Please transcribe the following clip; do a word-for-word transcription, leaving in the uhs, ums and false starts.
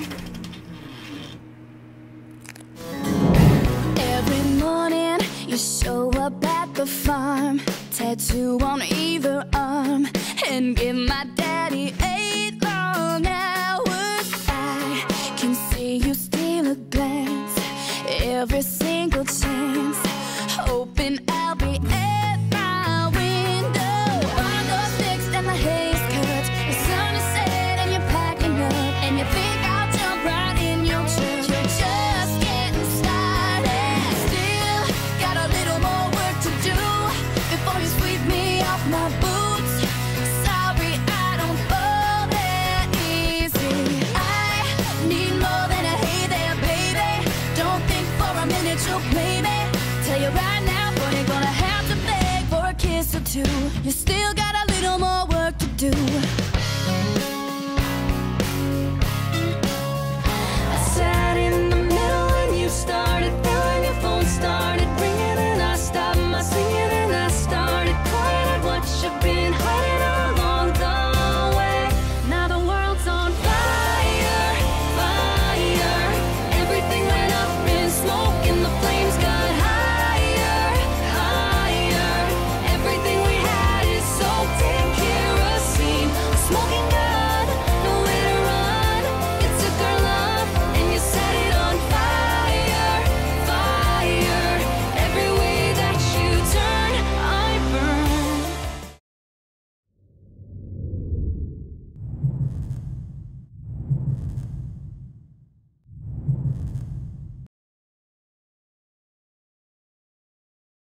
Every morning you show up at the farm, tattoo on either arm, and give my daddy eight long hours. I can see you steal a glance every single chance, hoping I'll be at my window. Barn doors fixed and the hay's cut, the sun is set and you're packing up, and you think I'll jump right in your truck. You're just getting started. Still got a little more work to do before you sweep me off my boots. Sorry, I don't fall that easy. I need more than a hey there, baby. Don't think for a minute you'll play me. Tell you right now, boy, you're gonna have to beg for a kiss or two. You still got